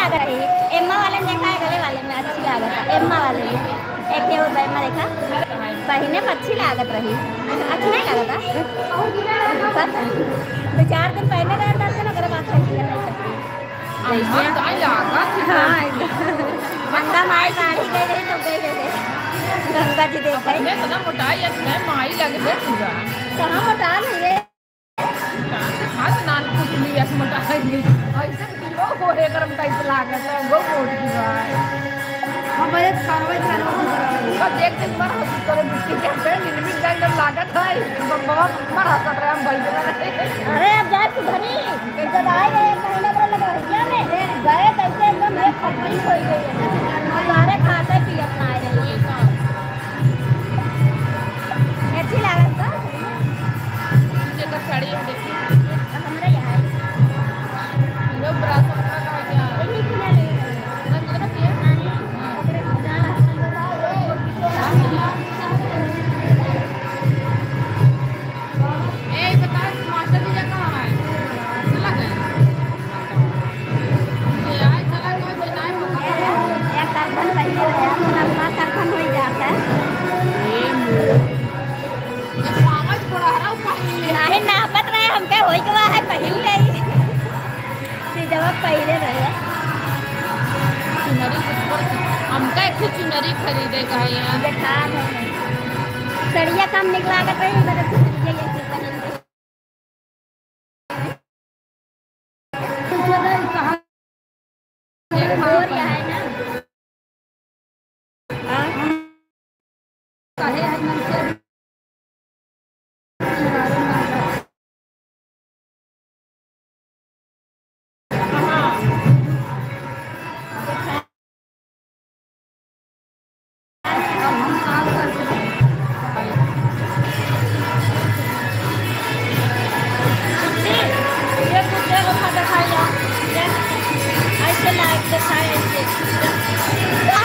लग रही एम्मा वाले ने देखा है, गले वाले में अच्छी लागत है एम्मा वाले में। एक थे वो एम्मा देखा पहने में अच्छी लागत रही, अच्छी नहीं लागत है। 2-4 दिन पहने रहे था ना अगर बात नहीं सकती गंगा माई साड़ी गई रही तो गई गई गंगा जी देख गई मोटाई माई लग रही पूरा कहाँ मोटा नहीं रे अरे अब जाए सुधरी जब आए गए 1 महीने पर लगा में गए कैसे एकदम एक कंपनी खोल गई है सारे खाते पी अपना आए रही अच्छी लागत का साड़ी देखिए हमारे यहाँ चुनरी खरीदे का सड़िया कम निकला कर ऐसे लाइक दिखाए